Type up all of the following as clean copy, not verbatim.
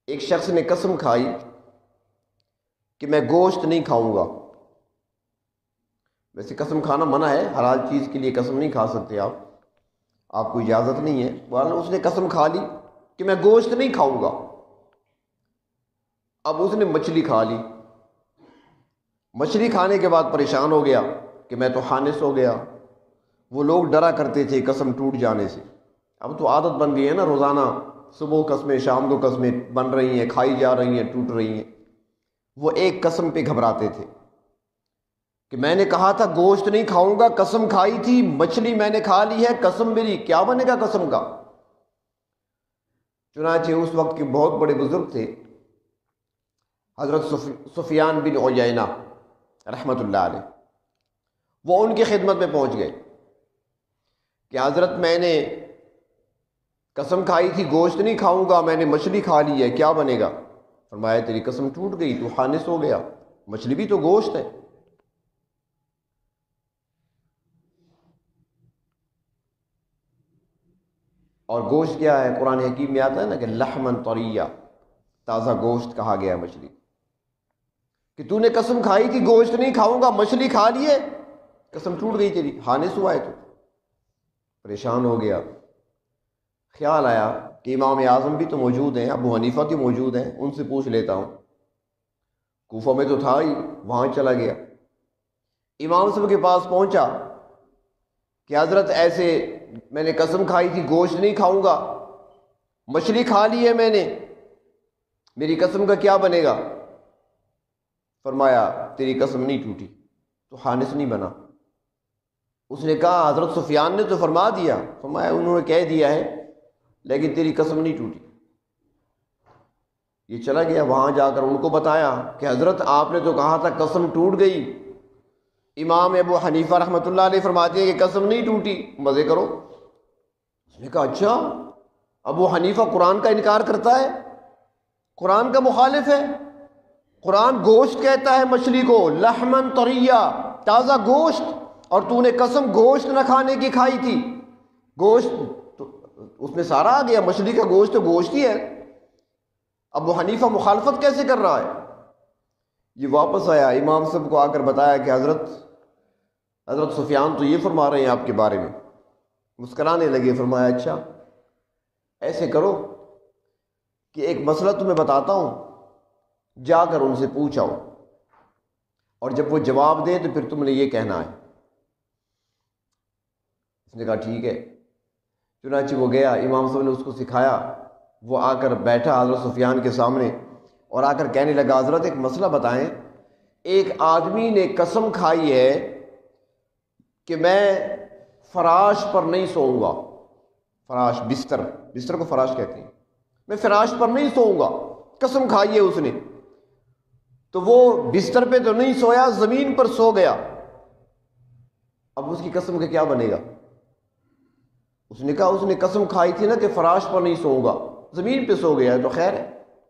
ایک شخص نے قسم کھائی کہ میں گوشت نہیں کھاؤں گا. ویسے قسم کھانا منع ہے، حلال چیز کے لیے قسم نہیں کھا سکتے آپ کو اجازت نہیں ہے. بہرحال اس نے قسم کھا لی کہ میں گوشت نہیں کھاؤں گا. اب اس نے مچھلی کھا لی. مچھلی کھانے کے بعد پریشان ہو گیا کہ میں تو خانس ہو گیا. وہ لوگ ڈرا کرتے تھے قسم ٹوٹ جانے سے. اب تو عادت بن گئی ہے نا، روزانہ صبح قسمیں شام کو قسمیں بن رہی ہیں، کھائی جا رہی ہیں، ٹوٹ رہی ہیں. وہ ایک قسم پہ گھبراتے تھے کہ میں نے کہا تھا گوشت نہیں کھاؤں گا، قسم کھائی تھی، مچھلی میں نے کھا لی ہے، قسم میری کیا بنے گا قسم کا. چنانچہ اس وقت کے بہت بڑے بزرگ تھے حضرت سفیان بن عیینہ رحمۃ اللہ علیہ. وہ ان کی خدمت میں پہنچ گئے کہ حضرت میں نے قسم کھائی تھی گوشت نہیں کھاؤں گا، میں نے مچھلی کھا لی ہے، کیا بنے گا؟ فرمایا تیری قسم ٹوٹ گئی، تو خانس ہو گیا. مچھلی بھی تو گوشت ہے. اور گوشت کیا ہے؟ قرآن حکیم میں آتا ہے نا کہ لحمن طریہ، تازہ گوشت کہا گیا ہے مچھلی. کہ تو نے قسم کھائی تھی گوشت نہیں کھاؤں گا، مچھلی کھا لیے، قسم ٹوٹ گئی تیری، خانس ہوا ہے تو. پریشان ہو گیا. خیال آیا کہ امام اعظم بھی تو موجود ہیں، ابو حنیفہ بھی موجود ہیں، ان سے پوچھ لیتا ہوں. کوفہ میں تو تھا ہی، وہاں چلا گیا. امام صاحب کے پاس پہنچا کہ حضرت ایسے میں نے قسم کھائی تھی گوشت نہیں کھاؤں گا، مچھلی کھا لی ہے میں نے، میری قسم کا کیا بنے گا؟ فرمایا تیری قسم نہیں ٹوٹی، تو خانس نہیں بنا. اس نے کہا حضرت سفیان نے تو فرما دیا. فرمایا انہوں نے کہہ دیا ہے لیکن تیری قسم نہیں ٹوٹی. یہ چلا گیا، وہاں جا کر ان کو بتایا کہ حضرت آپ نے تو کہا تھا قسم ٹوٹ گئی. امام ابو حنیفہ رحمۃ اللہ علیہ فرماتے ہیں کہ قسم نہیں ٹوٹی، مزے کرو. اس نے کہا اچھا ابو حنیفہ قرآن کا انکار کرتا ہے، قرآن کا مخالف ہے. قرآن گوشت کہتا ہے مچھلی کو، لحمن طریہ، تازہ گوشت، اور تو نے قسم گوشت نہ کھانے کی کھائی تھی. گوشت تو اس میں سارا آ گیا، مچھلی کا گوشت تو گوشت ہی ہے. ابو حنیفہ مخالفت کیسے کر رہا ہے؟ یہ واپس آیا، امام صاحب کو آ کر بتایا کہ حضرت سفیان تو یہ فرما رہے ہیں آپ کے بارے میں. مسکرانے لگے. فرمایا اچھا ایسے کرو کہ ایک مسئلہ تمہیں بتاتا ہوں، جا کر ان سے پوچھ آؤ، اور جب وہ جواب دیں تو پھر تم نے یہ کہنا ہے. اس نے کہا ٹھیک ہے. چنانچہ وہ گیا، امام صاحب نے اس کو سکھایا. وہ آ کر بیٹھا حضرت سفیان کے سامنے اور آ کر کہنے لگا حضرت ایک مسئلہ بتائیں. ایک آدمی نے قسم کھائی ہے کہ میں فراش پر نہیں سوؤں گا. فراش بستر کو فراش کہتے ہیں. میں فراش پر نہیں سوؤں گا، قسم کھائی ہے اس نے. تو وہ بستر پہ تو نہیں سویا، زمین پر سو گیا. اب اس کی قسم کا کیا بنے گا؟ اس نے کہا اس نے قسم کھائی تھی نا کہ فراش پر نہیں سوؤں گا، زمین پہ سو گیا تو خیر ہے.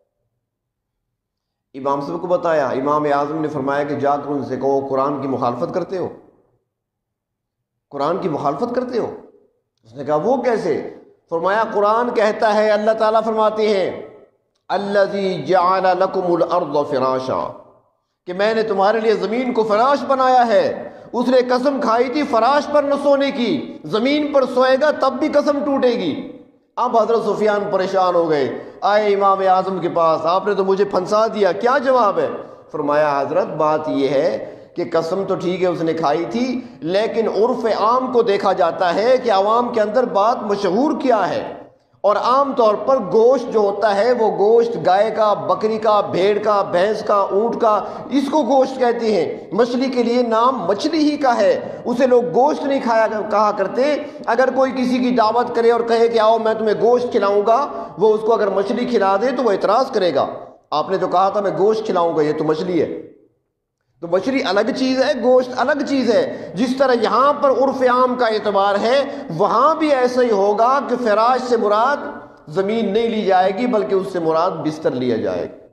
امام صاحب کو بتایا. امام اعظم نے فرمایا کہ جا کر ان سے کہو قرآن کی مخالفت کرتے ہو، قرآن کی مخالفت کرتے ہو. اس نے کہا وہ کیسے؟ فرمایا قرآن کہتا ہے، اللہ تعالیٰ فرماتے ہیں الذی جعل لکم الارض فراشا، کہ میں نے تمہارے لیے زمین کو فراش بنایا ہے. اس نے قسم کھائی تھی فراش پر نہ سونے کی، زمین پر سوئے گا تب بھی قسم ٹوٹے گی. اب حضرت سفیان پریشان ہو گئے، آئے امام اعظم کے پاس. آپ نے تو مجھے پھنسا دیا، کیا جواب ہے؟ فرمایا حضرت بات یہ ہے کہ قسم تو ٹھیک ہے اس نے کھائی تھی، لیکن عرف عام کو دیکھا جاتا ہے کہ عوام کے اندر بات مشہور کیا ہے. اور عام طور پر گوشت جو ہوتا ہے وہ گوشت گائے کا، بکری کا، بھیڑ کا، بھینس کا، اونٹ کا، اس کو گوشت کہتے ہیں. مچھلی کے لیے نام مچھلی ہی کا ہے، اسے لوگ گوشت نہیں کہا کرتے. اگر کوئی کسی کی دعوت کرے اور کہے کہ آؤ میں تمہیں گوشت کھلاؤں گا، وہ اس کو اگر مچھلی کھلا دے تو وہ اعتراض کرے گا. آپ نے تو کہا تھا میں گوشت کھلاؤں گا، یہ تو مچھلی ہے. تو مچھلی الگ چیز ہے، گوشت الگ چیز ہے. جس طرح یہاں پر عرف عام کا اعتبار ہے، وہاں بھی ایسا ہی ہوگا کہ فراش سے مراد زمین نہیں لی جائے گی، بلکہ اس سے مراد بستر لیا جائے گا.